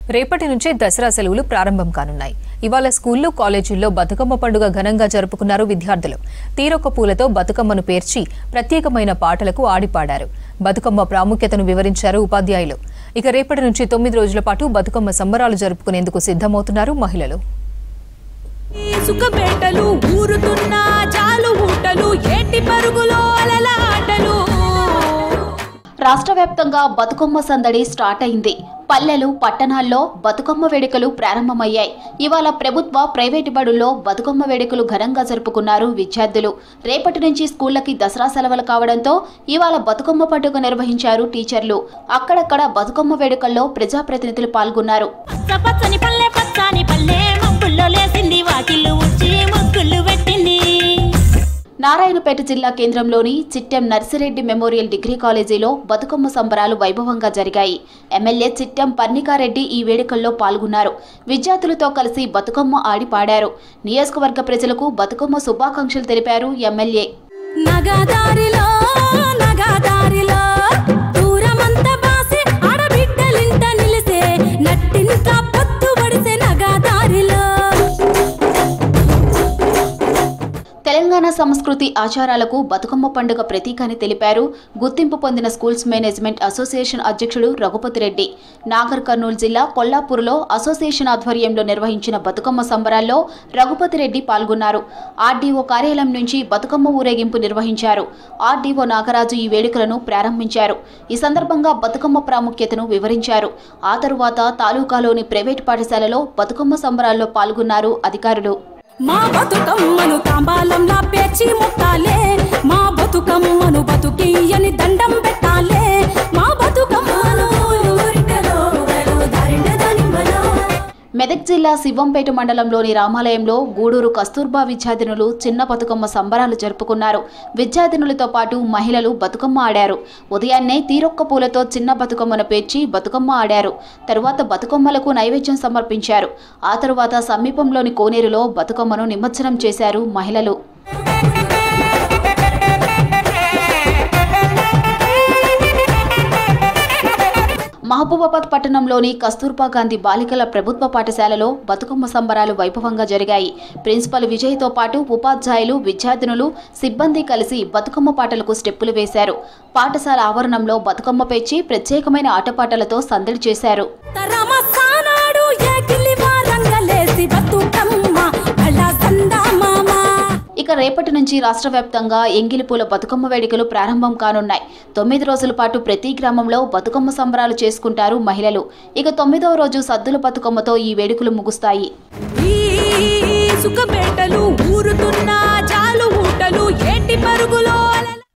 రేపటి నుంచే దసరా సెలవులు ప్రారంభం కానున్నాయి. ఇవాళ స్కూళ్లు, కాలేజీల్లో బతుకమ్మ పండుగ ఘనంగా జరుపుకున్నారు విద్యార్థులు. తీరొక్క పూలతో బతుకమ్మను పేర్చి ప్రత్యేకమైన పాటలకు ఆడిపాడారు. బతుకమ్మ ప్రాముఖ్యతను వివరించారు ఉపాధ్యాయులు. ఇక రేపటి నుంచి 9 రోజుల పాటు బతుకమ్మ సంబరాలు జరుపుకునేందుకు సిద్ధమవుతున్నారు మహిళలు. రాష్ట్ర వ్యాప్తంగా బతుకమ్మ సందడి స్టార్ట్ అయింది. పల్లెలు, పట్టణాల్లో బతుకమ్మ వేడుకలు ప్రారంభమయ్యాయి. ఇవాళ ప్రభుత్వ, ప్రైవేటు బడుల్లో బతుకమ్మ వేడుకలు ఘనంగా జరుపుకున్నారు విద్యార్థులు. రేపటి నుంచి స్కూళ్లకి దసరా సెలవులు కావడంతో ఇవాళ బతుకమ్మ పండుగ నిర్వహించారు టీచర్లు. అక్కడక్కడ బతుకమ్మ వేడుకల్లో ప్రజాప్రతినిధులు పాల్గొన్నారు. నారాయణపేట జిల్లా కేంద్రంలోని చిట్టెం నర్సిరెడ్డి మెమోరియల్ డిగ్రీ కాలేజీలో బతుకమ్మ సంబరాలు వైభవంగా జరిగాయి. ఎమ్మెల్యే చిట్టెం పర్ణికారెడ్డి ఈ వేడుకల్లో పాల్గొన్నారు. విద్యార్థులతో కలిసి బతుకమ్మ ఆడి పాడారు. నియోజకవర్గ ప్రజలకు బతుకమ్మ శుభాకాంక్షలు తెలిపారు ఎమ్మెల్యే. తెలంగాణ సంస్కృతి ఆచారాలకు బతుకమ్మ పండుగ ప్రతీక అని తెలిపారు గుర్తింపు పొందిన స్కూల్స్ మేనేజ్మెంట్ అసోసియేషన్ అధ్యక్షుడు రఘుపతి రెడ్డి. నాగర్ కర్నూలు జిల్లా కొల్లాపూర్లో అసోసియేషన్ ఆధ్వర్యంలో నిర్వహించిన బతుకమ్మ సంబరాల్లో రఘుపతి రెడ్డి పాల్గొన్నారు. ఆర్డీఓ కార్యాలయం నుంచి బతుకమ్మ ఊరేగింపు నిర్వహించారు. ఆర్డీఓ నాగరాజు ఈ వేడుకలను ప్రారంభించారు. ఈ సందర్భంగా బతుకమ్మ ప్రాముఖ్యతను వివరించారు. ఆ తరువాత తాలూకాలోని ప్రైవేటు పాఠశాలలో బతుకమ్మ సంబరాల్లో పాల్గొన్నారు అధికారులు. మా బతుకమ్మను తాంబాలంలా పేర్చి ముట్టాలే, మా బతుకమ్మను బతుకియ్యని దండం పెట్టాలే, మా బతుకమ్మను. మెదక్ జిల్లా శివంపేట మండలంలోని రామాలయంలో గూడూరు కస్తూర్బా విద్యార్థినులు చిన్న బతుకమ్మ సంబరాలు జరుపుకున్నారు. విద్యార్థినులతో పాటు మహిళలు బతుకమ్మ ఆడారు. ఉదయాన్నే తీరొక్క పూలతో చిన్న బతుకమ్మను పేర్చి బతుకమ్మ ఆడారు. తరువాత బతుకమ్మలకు నైవేద్యం సమర్పించారు. ఆ తరువాత సమీపంలోని కోనేరులో బతుకమ్మను నిమజ్జనం చేశారు మహిళలు. మహబూబాబాద్ పట్టణంలోని కస్తూర్బా గాంధీ బాలికల ప్రభుత్వ పాఠశాలలో బతుకమ్మ సంబరాలు వైభవంగా జరిగాయి. ప్రిన్సిపల్ విజయ్తో పాటు ఉపాధ్యాయులు, విద్యార్థినులు, సిబ్బంది కలిసి బతుకమ్మ పాటలకు స్టెప్పులు వేశారు. పాఠశాల ఆవరణంలో బతుకమ్మ పేర్చి ప్రత్యేకమైన ఆటపాటలతో సందడి చేశారు. ఇక రేపటి నుంచి రాష్ట్ర వ్యాప్తంగా ఎంగిలిపూల బతుకమ్మ వేడుకలు ప్రారంభం కానున్నాయి. 9 రోజుల పాటు ప్రతి గ్రామంలో బతుకమ్మ సంబరాలు చేసుకుంటారు మహిళలు. ఇక 9వ రోజు సద్దుల బతుకమ్మతో ఈ వేడుకలు ముగుస్తాయి.